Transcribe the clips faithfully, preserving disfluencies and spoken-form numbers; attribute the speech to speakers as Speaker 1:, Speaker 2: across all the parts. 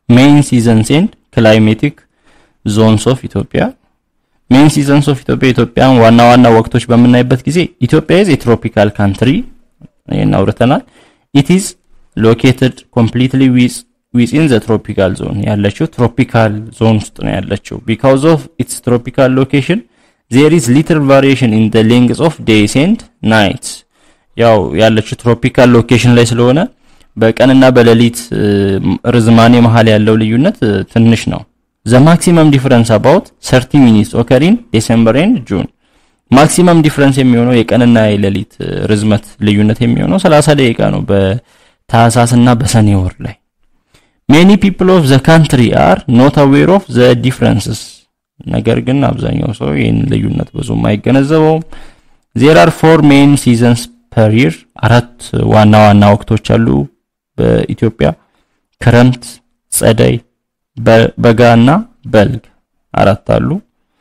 Speaker 1: main seasons and climatic zones of Ethiopia. main seasons of Ethiopia ኢትዮጵያን ዋና ዋና ወቅቶች በመናይበት ጊዜ ኢትዮጵያ is a tropical country እናውርተናል. it is located completely with, within the tropical zone ያለችው tropical zone ውስጥ ነው ያለችው. because of its tropical location there is little variation in the length of days and nights. ያው ያለችው tropical location ላይ ስለሆነ በቀንና በሌሊት ርዝማኔ መሃል ያለው ልዩነት ትንሽ ነው. the maximum difference about thirty minutes occur in December and June. maximum difference የሚሆነው የቀንና የሌሊት ርዝመት ልዩነት የሚሆነው thirty ደቂቃ ነው በታህሳስና በሰኔ ወር ላይ. many people of the country are not aware of the differences. ነገር ግን አብዛኛው ሰው ይህን ልዩነት ብዙም አይገነዘበውም. there are four main seasons per year. አራት ዋና ዋና ወቅቶች አሉ በኢትዮጵያ ክረምት፣ ጸደይ፣ በጋና በልግ አራት አሉ.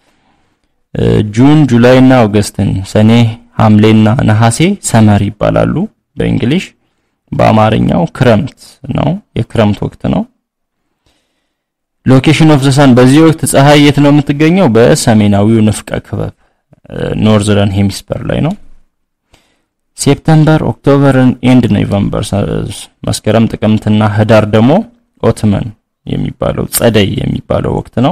Speaker 1: ጁን፣ ጁላይ እና ኦገስትን ሰኔ፣ ሐምሌና ነሐሴ ሰመር ይባላሉ በእንግሊሽ። በአማርኛው ክረምት ነው፣ የክረምት ወቅት ነው። ሎኬሽን ኦፍ ዘ ሰን በዚህ ወቅት ፀሐይ የት ነው የምትገኘው? በሰሜናዊው ንፍቀ ክበብ ኖርዘርን ሄሚስፌር ላይ ነው። ሴፕቴምበር፣ ኦክቶበር ኤንድ ኖቬምበር መስከረም፣ ጥቅምትና ህዳር ደግሞ ኦትመን የሚባለው ጸደይ የሚባለው ወቅት ነው።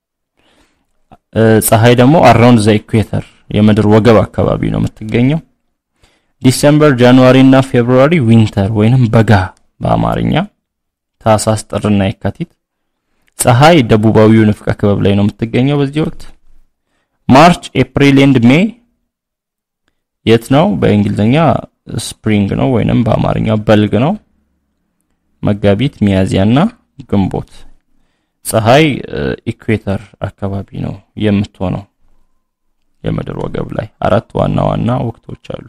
Speaker 1: ፀሐይ ደግሞ አራውንድ ዘ ኢኩዌተር የምድር ወገብ አካባቢ ነው የምትገኘው። ዲሴምበር፣ ጃንዋሪ እና ፌብሩዋሪ ዊንተር ወይንም በጋ በአማርኛ። ታህሳስ፣ ጥርና የካቲት ፀሐይ ደቡባዊው ንፍቀ ክበብ ላይ ነው የምትገኘው በዚህ ወቅት። ማርች፣ ኤፕሪል ኤንድ ሜይ የት ነው? በእንግሊዘኛ ስፕሪንግ ነው ወይንም በአማርኛ በልግ ነው። መጋቢት፣ ሚያዚያና ግንቦት ፀሐይ ኢኩዌተር አካባቢ ነው የምትሆነው የምድር ወገብ ላይ። አራት ዋና ዋና ወቅቶች አሉ።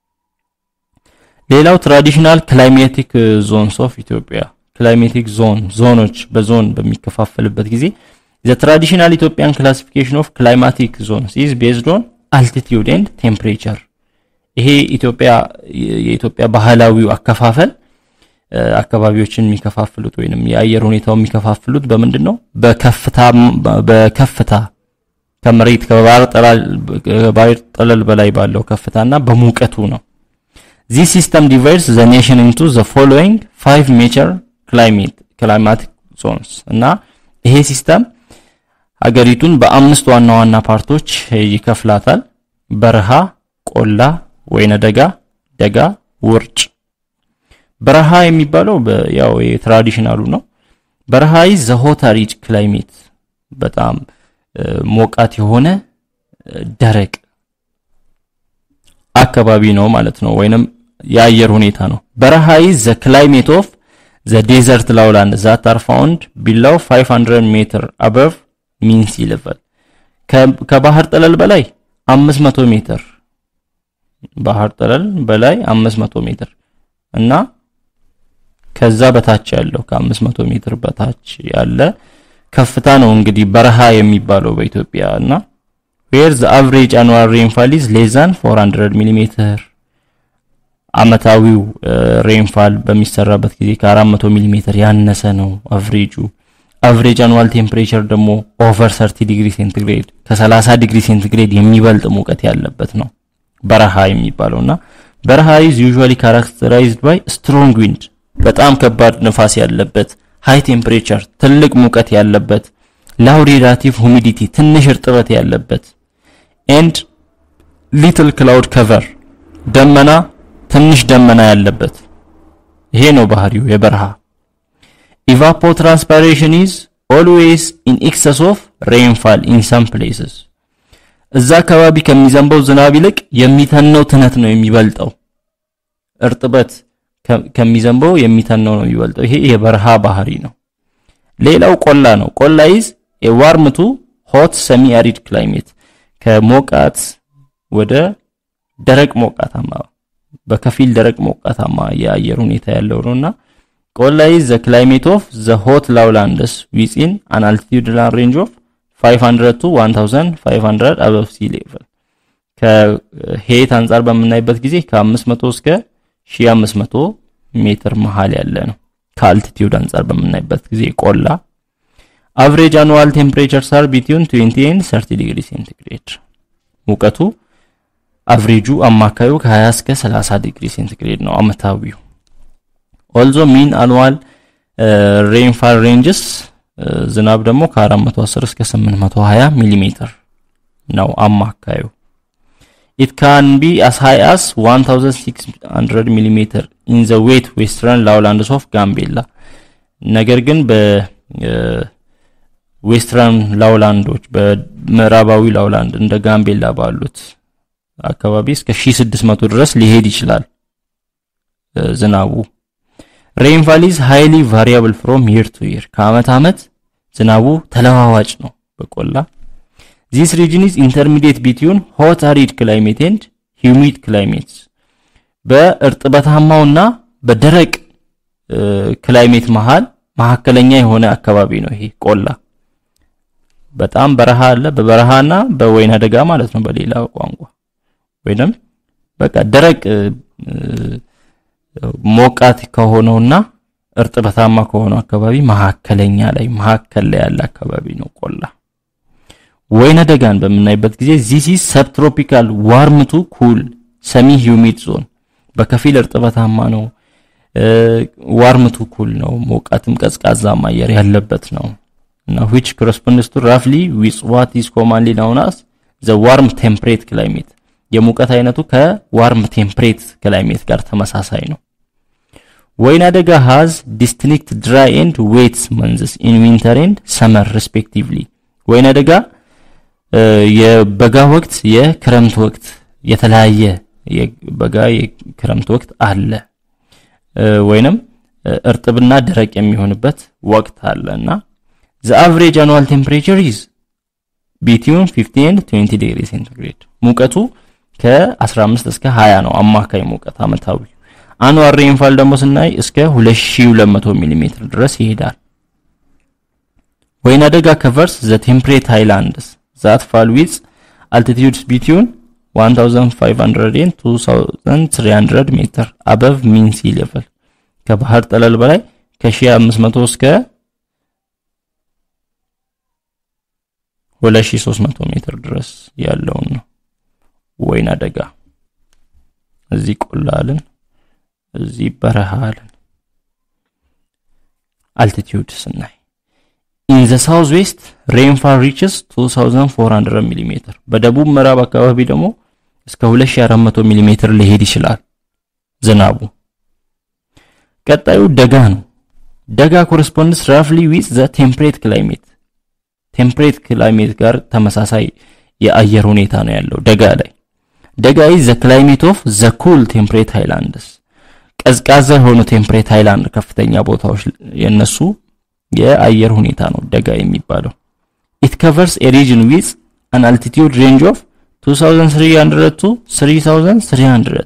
Speaker 1: ሌላው ትራዲሽናል ክላይሜቲክ ዞንስ ኦፍ ኢትዮጵያ። ክላይሜቲክ ዞን ዞኖች በዞን በሚከፋፈልበት ጊዜ the traditional Ethiopian classification of climatic zones is based on altitude and temperature. ይሄ ኢትዮጵያ የኢትዮጵያ ባህላዊው አከፋፈል አካባቢዎችን የሚከፋፍሉት ወይንም የአየር ሁኔታው የሚከፋፍሉት በምንድነው? በከፍታ በከፍታ ከመሬት ከባህር ጠለል ከባህር ጠለል በላይ ባለው ከፍታና በሙቀቱ ነው። This system divides the nation into the following five major climate climatic zones. እና ይሄ ሲስተም ሀገሪቱን በአምስት ዋና ዋና ፓርቶች ይከፍላታል። በረሃ፣ ቆላ፣ ወይነ ደጋ፣ ደጋ፣ ውርጭ። በረሃ የሚባለው ያው የትራዲሽናሉ ነው። በረሃ is the hot arid climate በጣም ሞቃት የሆነ ደረቅ አካባቢ ነው ማለት ነው ወይንም የአየር ሁኔታ ነው። በረሃ is the climate of the desert lowland that are found below five hundred meter above mean sea level. ከባህር ጠለል በላይ አምስት መቶ ሜትር ባህር ጠለል በላይ አምስት መቶ ሜትር እና ከዛ በታች ያለው ከ500 ሜትር በታች ያለ ከፍታ ነው እንግዲህ በረሃ የሚባለው በኢትዮጵያ እና where the average annual rainfall is less than four hundred millimeters. አመታዊው ሬንፋል በሚሰራበት ጊዜ ከ400 ሚሊሜትር ያነሰ ነው አቨሬጁ። average annual temperature ደግሞ over thirty degrees centigrade ከ30 ዲግሪ ሴንቲግሬድ የሚበልጥ ሙቀት ያለበት ነው በረሃ የሚባለውና በረሃ is usually characterized by strong wind በጣም ከባድ ንፋስ ያለበት፣ high temperature ትልቅ ሙቀት ያለበት፣ low relative humidity ትንሽ እርጥበት ያለበት and little cloud cover ደመና ትንሽ ደመና ያለበት። ይሄ ነው ባህሪው የበረሃ። evapotranspiration is always in excess of rainfall in some places. እዛ አካባቢ ከሚዘንበው ዝናብ ይልቅ የሚተነው ትነት ነው የሚበልጠው። እርጥበት ከሚዘንበው የሚተነው ነው የሚበልጠው። ይሄ የበረሃ ባህሪ ነው። ሌላው ቆላ ነው። ቆላ is a warm to hot semi arid climate ከሞቃት ወደ ደረቅ ሞቃታማ በከፊል ደረቅ ሞቃታማ የአየር ሁኔታ ያለው ነውና ቆላ is the climate of the hot lowlands within an altitudinal range of five hundred to fifteen hundred above sea level. ከሄት አንፃር በመናይበት ጊዜ ከ500 እስከ one thousand five hundred ሜትር መሃል ያለ ነው ከአልቲቲዩድ አንፃር በምናይበት ጊዜ ቆላ average annual temperatures are between twenty and thirty degrees centigrade ሙቀቱ አቨሬጁ አማካዩ ከ20 እስከ thirty ዲግሪ ሴንቲግሬድ ነው አመታዊው also mean annual uh, rainfall ranges uh, ዝናብ ደግሞ ከ410 እስከ eight twenty ሚሊሜትር ነው አማካዩ it can be as high as sixteen hundred millimeter in the wet western lowlands of Gambella ነገር ግን በ ዌስተርን ላውላንዶች በመራባዊ ላውላንድ እንደ ጋምቤላ ባሉት አካባቢ እስከ sixteen hundred ድረስ ሊሄድ ይችላል ዝናቡ rainfall is highly variable from year to year ከአመት አመት ዝናቡ ተለዋዋጭ ነው በቆላ this region is intermediate between hot arid climate and humid climates በእርጥበታማውና በደረቅ ክላይሜት መሃል መሐከለኛ የሆነ አካባቢ ነው ይሄ ቆላ በጣም በረሃ አለ በበረሃና በወይና ደጋ ማለት ነው በሌላ ቋንቋ ወይንም በቃ ደረቅ ሞቃት ከሆነውና እርጥበታማ ከሆነው አካባቢ መሐከለኛ ላይ መሐከል ላይ ያለ አካባቢ ነው ቆላ ወይና ደጋን በመናይበት ጊዜ this is subtropical warm to cool semi humid zone በከፊል እርጥበታማ ነው warm to cool ነው ሞቃትም ቀዝቃዛማ አየር ያለበት ነው Now, which corresponds to roughly with what is commonly known as the warm temperate climate. የሙቀት አይነቱ ከwarm temperate climate ጋር ተመሳሳይ ነው። ወይና ደጋ has distinct dry and wet months in winter and summer respectively. ወይና ደጋ የበጋ ወቅት የክረምት ወቅት የተለያየ የበጋ የክረምት ወቅት አለ ወይንም እርጥብና ደረቅ የሚሆንበት ወቅት አለና The average annual temperature is between fifteen and twenty degrees centigrade. ሙቀቱ ከ15 እስከ twenty ነው አማካይ ሙቀት አመታዊ annual rainfall ደግሞ ስናይ እስከ twenty-two hundred ሚሊሜትር ድረስ ይሄዳል ወይና ደጋ covers the temperate highlands that fall with altitudes between fifteen hundred and twenty-three hundred meter above mean sea level ከባህር ጠለል በላይ ከ1500 እስከ twenty-three hundred ሜትር ድረስ ያለው ነው ወይና ደጋ እዚህ ቆላልን እዚህ በረሃልን altitude ስናይ in the southwest rainfall reaches twenty-four hundred millimeters በደቡብ ምዕራብ አካባቢ ደግሞ እስከ twenty-four hundred ሚሊሜትር ሊሄድ ይችላል ዝናቡ ቀጣዩ ደጋ ነው ደጋ corresponds roughly with the temperate climate temperate climate ጋር ተመሳሳይ የአየር ሁኔታ ነው ያለው ደጋ ላይ ደጋ is the climate of the cool temperate highlands ቀዝቃዛ የሆኑ temperate highland ከፍተኛ ቦታዎች የነሱ የአየር ሁኔታ ነው ደጋ የሚባለው it covers a region with an altitude range of twenty-three hundred to thirty-three hundred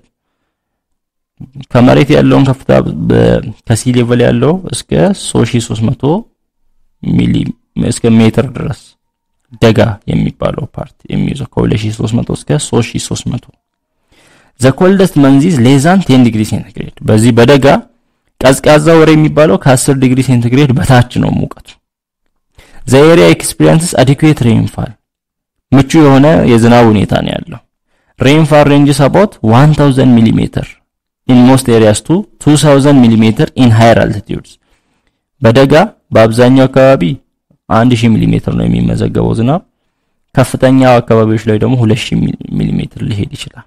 Speaker 1: ከመሬት ያለውን ከፍታ ከሲ ሌቨል ያለው እስከ three thousand three hundred ሚሊ እስከ ሜትር ድረስ ደጋ የሚባለው ፓርት የሚይዘው ከ twenty-three hundred እስከ three thousand the coldest month is less than ten degrees centigrade በዚህ በደጋ ቀዝቃዛ ወር የሚባለው ከ10 ዲግሪ ሴንቲግሬድ በታች ነው ሙቀቱ the area experiences adequate rainfall ምቹ የሆነ የዝናብ ሁኔታ ነው ያለው rainfall ranges about one thousand millimeters in most areas to two thousand millimeters in higher altitudes በደጋ በአብዛኛው አካባቢ one thousand ሚሊሜትር ነው የሚመዘገበው ዝናብ ከፍተኛው አካባቢዎች ላይ ደግሞ two thousand ሚሊሜትር ሊሄድ ይችላል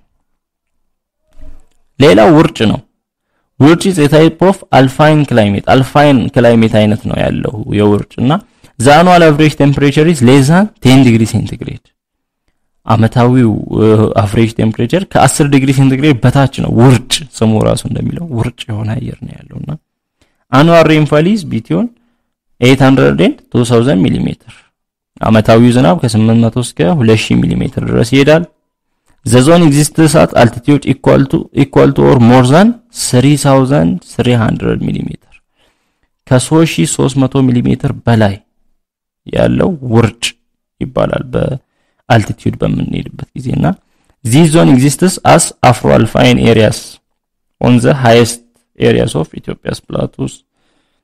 Speaker 1: ሌላው ውርጭ ነው ውርጭ is a type of alpine climate alpine climate አይነት ነው ያለው የውርጭና the annual average temperature is less than ten degrees centigrade አመታዊው average temperature ከ10 ዲግሪ ሴንቲግሬድ በታች ነው ውርጭ ስሙ ራሱ እንደሚለው ውርጭ የሆነ አየር ነው ያለውና annual rainfall is between eight hundred and two thousand millimeters አመታዊው ዝናብ ከ800 እስከ two thousand ሚሊሜትር ድረስ ይሄዳል the zone exists at altitude equal to equal to or more than three thousand three hundred millimeters ከ three thousand three hundred ሚሊሜትር በላይ ያለው ውርጭ ይባላል በአልቲቲዩድ በምንሄድበት ጊዜና this zone exists as afro-alpine areas on the highest areas of Ethiopia's plateaus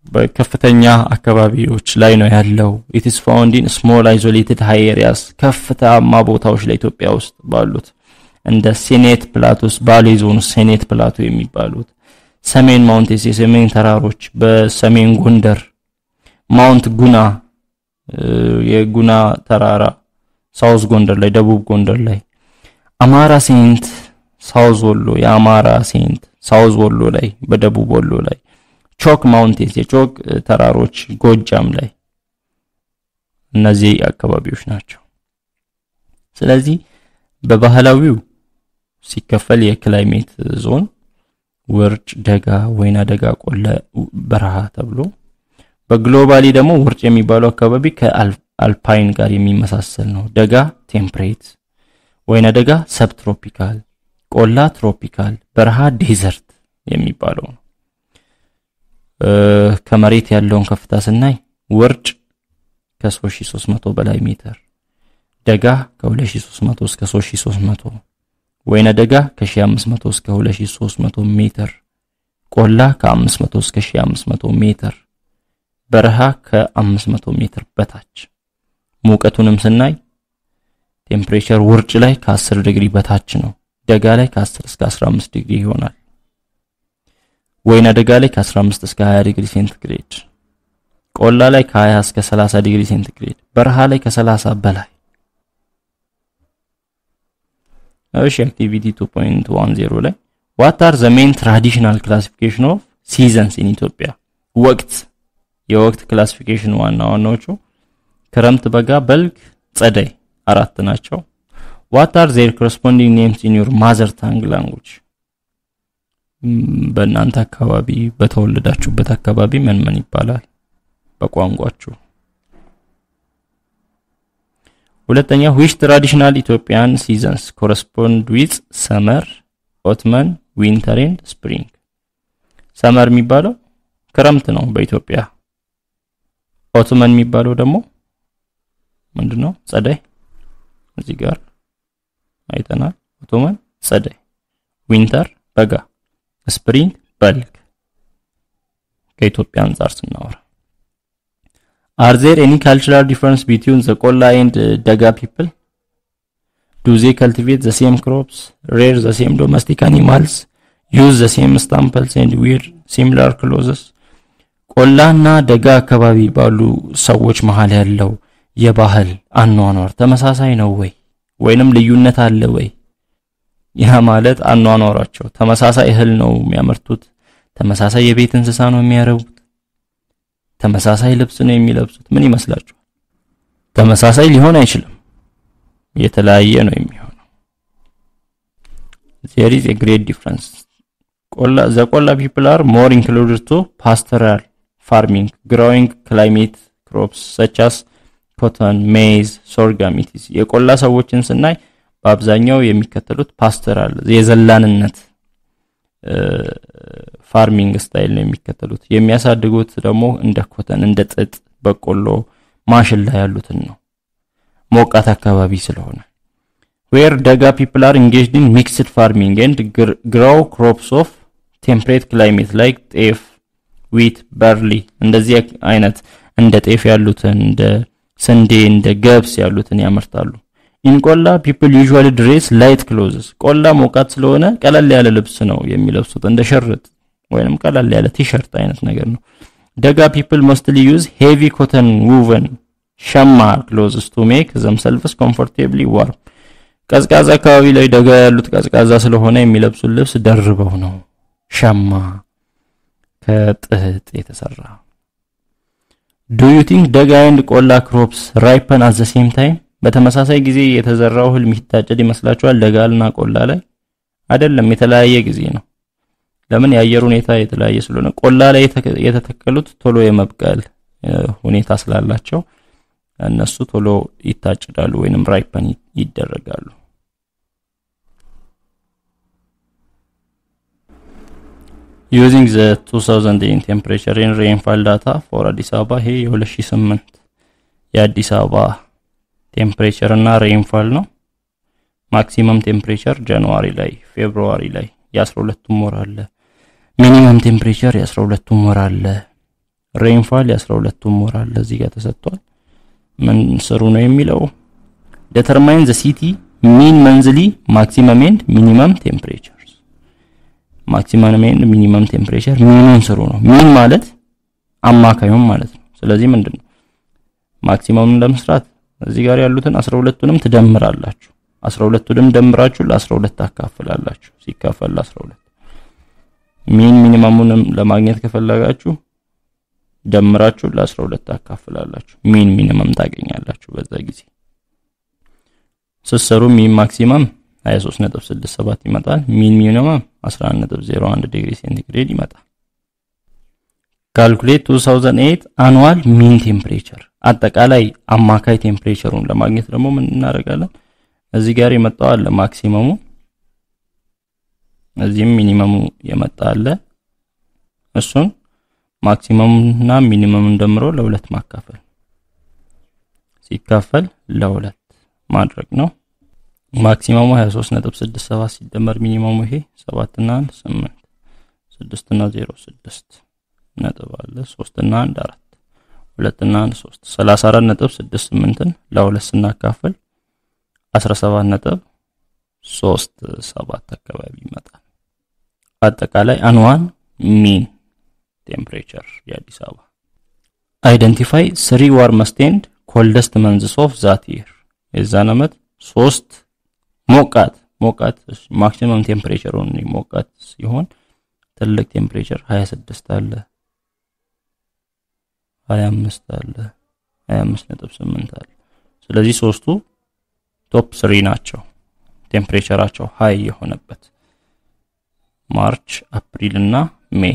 Speaker 1: በከፍተኛ አካባቢዎች ላይ ነው ያለው it is found in small isolated high areas ከፍታማ ቦታዎች ላይ ኢትዮጵያ ውስጥ ባሉት እንደ ሴኔት ፕላቶስ ባሌ ዞን ሴኔት ፕላቶ የሚባሉት ሰሜን ማውንቴንስ የሰሜን ተራሮች በሰሜን ጎንደር ማውንት ጉና የጉና ተራራ ሳውዝ ጎንደር ላይ ደቡብ ጎንደር ላይ አማራ ሴንት ሳውዝ ወሎ የአማራ ሴንት ሳውዝ ወሎ ላይ በደቡብ ወሎ ላይ ቾክ ማውንቴንስ የቾክ ተራሮች ጎጃም ላይ እነዚህ አካባቢዎች ናቸው ስለዚህ በባህላዊው ሲከፈል የክላይሜት ዞን ውርጭ ደጋ ወይና ደጋ ቆላ በረሃ ተብሎ በግሎባሊ ደግሞ ውርጭ የሚባለው አካባቢ ከአልፓይን ጋር የሚመሳሰል ነው ደጋ ቴምፕሬት ወይና ደጋ ሰብትሮፒካል ቆላ ትሮፒካል በረሃ ዴዘርት የሚባለው ነው ከመሬት ያለውን ከፍታ ስናይ ውርጭ ከ3300 በላይ ሜትር ደጋ ከ2300 እስከ ሶስት ሺህ ሶስት መቶ ወይና ደጋ ከ1500 እስከ ሁለት ሺህ ሶስት መቶ ሜትር ቆላ ከ500 እስከ ሺህ አምስት መቶ ሜትር በረሃ ከ500 ሜትር በታች ሙቀቱንም ስናይ ቴምፕሬቸር ውርጭ ላይ ከ10 ዲግሪ በታች ነው ደጋ ላይ ከ10 እስከ አስራ አምስት ዲግሪ ይሆናል ወይና ደጋ ላይ ከ15 እስከ ሃያ ዲግሪ ሴንቲግሬድ ቆላ ላይ ከ20 እስከ ሰላሳ ዲግሪ ሴንቲግሬድ በረሃ ላይ ከ30 በላይ እሺ አክቲቪቲ two point ten ላይ what are the main traditional classification of seasons in Ethiopia ወቅት የወቅት ክላሲፊኬሽን ዋና ዋናዎቹ ክረምት በጋ በልግ ጸደይ አራት ናቸው what are their corresponding names in your mother tongue language በእናንተ አካባቢ በተወለዳችሁበት አካባቢ ምን ምን ይባላል በቋንቋችሁ ሁለተኛ which traditional Ethiopian seasons correspond with summer autumn winter and spring summer የሚባለው ክረምት ነው በኢትዮጵያ autumn የሚባለው ደግሞ ምንድነው ጸደይ እዚህ ጋር አይተናል autumn ጸደይ winter በጋ spring በልግ ከኢትዮጵያ አንፃር ስናወራ Are there any cultural difference between the Kolla and uh, Daga people? Do they cultivate the same crops, rear the same domestic animals, use the same staples and wear similar clothes? ቆላና ደጋ አካባቢ ባሉ ሰዎች መሃል ያለው የባህል አኗኗር ተመሳሳይ ነው ወይ ወይንም ልዩነት አለ ወይ ያ ማለት አኗኗራቸው ተመሳሳይ እህል ነው የሚያመርቱት ተመሳሳይ የቤት እንስሳ ነው የሚያረቡት ተመሳሳይ ልብስ ነው የሚለብሱት ምን ይመስላችኋል ተመሳሳይ ሊሆን አይችልም የተለያየ ነው የሚሆነው there is a great difference ቆላ the Kolla people are more inclined to pastoral farming growing climate crops such as cotton maize sorghum etc የቆላ ሰዎችን ስናይ በአብዛኛው የሚከተሉት ፓስተራል የዘላንነት ፋርሚንግ ስታይል ነው የሚከተሉት የሚያሳድጉት ደግሞ እንደ ኮተን እንደ ጥጥ በቆሎ ማሽላ ያሉትን ነው ሞቃት አካባቢ ስለሆነ where Daga people are engaged in mixed farming and grow crops of temperate climate like ጤፍ wheat barley እንደዚህ አይነት እንደ ጤፍ ያሉትን እንደ ስንዴ እንደ ገብስ ያሉትን ያመርታሉ in Kolla people usually dress light clothes ቆላ ሞቃት ስለሆነ ቀለል ያለ ልብስ ነው የሚለብሱት እንደ ሸርጥ ወይንም ቀለል ያለ ቲ-ሸርት አይነት ነገር ነው Daga people mostly use heavy cotton woven ሸማ clothes to make themselves comfortably warm ቀዝቃዛ አካባቢ ላይ ደጋ ያሉት ቀዝቃዛ ስለሆነ የሚለብሱት ልብስ ደርበው ነው ሸማ ከጥጥ የተሰራ Do you think Daga and Kolla crops ripen at the same time በተመሳሳይ ጊዜ የተዘራው እህል የሚታጨድ ይመስላችኋል ደጋልና ቆላ ላይ አይደለም የተለያየ ጊዜ ነው ለምን ያየር ሁኔታ የተለያየ ስለሆነ ቆላ ላይ የተተከሉት ቶሎ የመብቀል ሁኔታ ስላላቸው እነሱ ቶሎ ይታጨዳሉ ወይንም ራይፐን ይደረጋሉ Using the two thousand eight temperature and rainfall data for Addis Ababa ይሄ ሁለት ሺህ ስምንት የአዲስ አበባ ቴምፕሬቸር እና ሬንፋል ነው ማክሲመም ቴምፕሬቸር ጃንዋሪ ላይ ፌብሩዋሪ ላይ የ12ቱም ወር አለ ሚኒመም ቴምፕሬቸር የ12ቱም ወር አለ ሬንፋል የ12ቱም ወር አለ እዚህ ጋር ተሰጥቷል ምን ስሩ ነው የሚለው determine the city mean monthly maximum and minimum temperatures maximum and minimum temperature ሚኑን ስሩ ነው ሚን ማለት አማካዩን ማለት ነው ስለዚህ ምንድነው ማክሲመም ለመስራት እዚህ ጋር ያሉትን አስራ ሁለቱንም ትደምራላችሁ አስራ ሁለቱንም ደምራችሁ ለ12 ታካፍላላችሁ ሲካፈል ለ12 ሚን ሚኒመሙንም ለማግኘት ከፈለጋችሁ ደምራችሁ ለ12 ታካፍላላችሁ ሚን ሚኒመም ታገኛላችሁ በዛ ጊዜ ስሰሩ ሚን ማክሲመም ሃያ ሶስት ነጥብ ስድስት ሰባት ይመጣል ሚን ሚኒመም አስራ አንድ ነጥብ ዜሮ አንድ ዲግሪ ሴንቲግሬድ ይመጣል ካልኩሌት two thousand eight annual mean temperature አጠቃላይ አማካይ ቴምፕሬቸሩን ለማግኘት ደግሞ ምን እናደርጋለን እዚህ ጋር የመጣው አለ ማክሲመሙ እዚህም ሚኒመሙ የመጣ አለ እሱን ማክሲመሙና ሚኒመሙን ደምሮ ለሁለት ማካፈል ሲካፈል ለሁለት ማድረግ ነው ማክሲመሙ ሃያ ሶስት ነጥብ ስድስት ሰባት ሲደመር ሚኒመሙ ይሄ ሰባት እና አንድ ስምንት ስድስት እና ዜሮ ስድስት ነጥብ አለ ሶስት እና አንድ አራት ሁለት እና አንድ ሶስት ሰላሳ አራት ነጥብ ስድስት ስምንትን ለሁለት ስናካፍል አስራ ሰባት ነጥብ ሶስት ሰባት አካባቢ ይመጣል አጠቃላይ አንዋን ሚን ቴምፕሬቸር የአዲስ አበባ አይደንቲፋይ three warmest and coldest months of that year የዛን ዓመት ሶስት ሞቃት ሞቃት ማክሲመም ቴምፕሬቸሩን ሞቃት ሲሆን ትልቅ ቴምፕሬቸር ሃያ ስድስት አለ ሃያ አምስት አለ ሃያ አምስት ነጥብ ስምንት አለ ስለዚህ ሶስቱ ቶፕ three ናቸው ቴምፕሬቸራቸው ሃይ የሆነበት ማርች አፕሪል እና ሜይ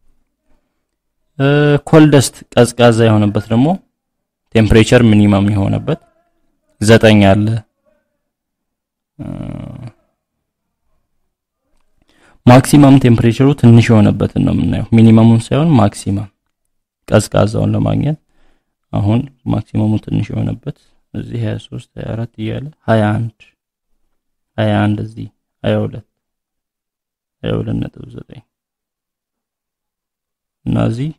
Speaker 1: ኮልደስት ቀዝቃዛ የሆነበት ደግሞ ቴምፕሬቸር ሚኒመም የሆነበት ዘጠኝ አለ ማክሲመም ቴምፕሬቸሩ ትንሽ የሆነበት ነው የምናየው ሚኒመሙን ሳይሆን ማክሲመም ቀዝቃዛውን ለማግኘት አሁን ማክሲመሙ ትንሽ የሆነበት እዚህ ሃያ ሶስት ሃያ አራት እያለ ሃያ አንድ ሃያ አንድ እዚህ ሃያ ሁለት ሃያ ሁለት ነጥብ ዘጠኝ እና እዚህ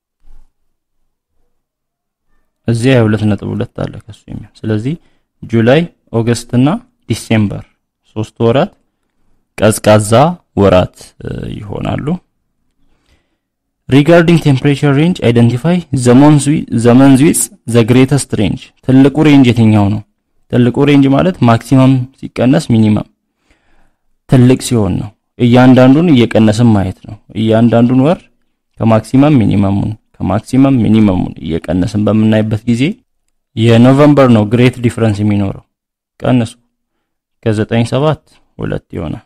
Speaker 1: እዚህ ሃያ ሁለት ነጥብ ሁለት አለ ከሱ የሚያ ስለዚህ ጁላይ ኦገስት እና ዲሴምበር ሶስት ወራት ቀዝቃዛ ወራት ይሆናሉ regarding temperature range identify the months the months with the greatest range ትልቁ ሬንጅ የትኛው ነው ትልቁ ሬንጅ ማለት ማክሲመም ሲቀነስ ሚኒመም ትልቅ ሲሆን ነው እያንዳንዱን እየቀነሰን ማየት ነው እያንዳንዱን ወር ከማክሲመም ሚኒመሙን ከማክሲመም ሚኒመሙን እየቀነሰን በመናይበት ጊዜ የኖቬምበር ነው ግሬት ዲፈረንስ የሚኖረው ቀነሱ ከ9 ሰባት ሁለት ይሆናል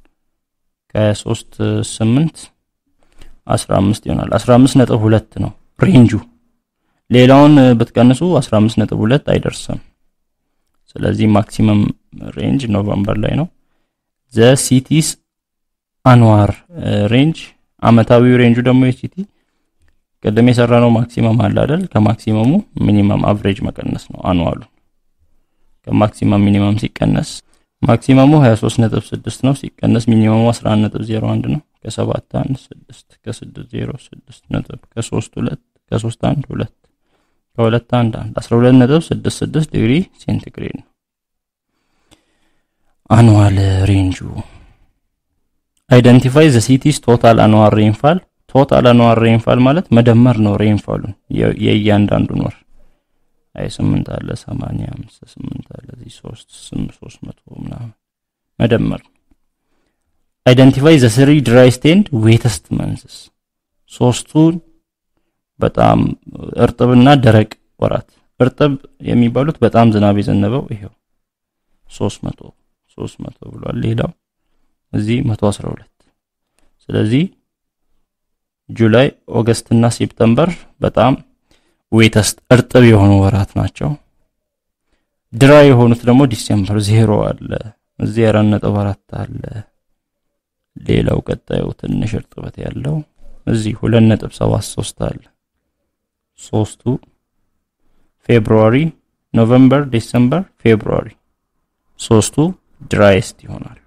Speaker 1: ከ3 ስምንት አስራ አምስት ይሆናል አስራ አምስት ነጥብ ሁለት ነው ሬንጁ ሌላውን በተቀነሱ አስራ አምስት ነጥብ ሁለት አይደርስም ስለዚህ ማክሲመም ሬንጅ ኖቬምበር ላይ ነው the cities annual range አመታዊው ሬንጁ ደግሞ የሲቲ ቀደም የሰራነው ማክሲመም አለ አይደል ከማክሲመሙ ሚኒመም አቨሬጅ መቀነስ ነው አንዋሉ ከማክሲመም ሚኒመም ሲቀነስ ማክሲመሙ ሃያ ሶስት ነጥብ ስድስት ነው ሲቀነስ ሚኒመሙ አስራ አንድ ነጥብ ዜሮ አንድ ነው ከሰባት አንድ ስድስት ከስድስት ዜሮ ስድስት ነጥብ ከሶስት ሁለት ከሶስት አንድ ሁለት ከሁለት አንድ አንድ አስራ ሁለት ነጥብ ስድስት ስድስት ዲግሪ ሴንቲግሬድ ነው annual range identify the city's total annual rainfall total annual rainfall ማለት መደመር ነው ሬንፋሉን የእያንዳንዱን ወር አይ ስምንት አለ ሰማንያ አምስት ስምንት አለ እዚህ ሶስት ሶስት መቶ ምናምን መደመር identify the three driest and wettest months ሶስቱ በጣም እርጥብና ደረቅ ወራት እርጥብ የሚባሉት በጣም ዝናብ የዘነበው ይሄው ሶስት መቶ ሶስት መቶ ብሏል ሌላው እዚህ መቶ አስራ ሁለት ስለዚህ ጁላይ ኦገስት እና ሴፕቴምበር በጣም ዌተስት እርጥብ የሆኑ ወራት ናቸው ድራይ የሆኑት ደግሞ ዲሴምበር ዜሮ አለ እዚህ አራት ነጥብ አራት አለ ሌላው ቀጣዩ ትንሽ እርጥበት ያለው እዚህ ሁለት ነጥብ ሰባት ሶስት አለ ሶስቱ ፌብሩዋሪ ኖቬምበር ዲሴምበር ፌብሩዋሪ ሶስቱ ድራይስት ይሆናል